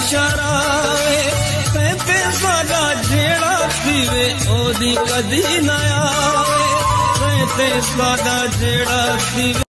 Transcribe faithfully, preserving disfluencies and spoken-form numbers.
शरावे ते सादा जेड़ा पीवे ओदी कदी न आवे ते सादा जेड़ा पीवे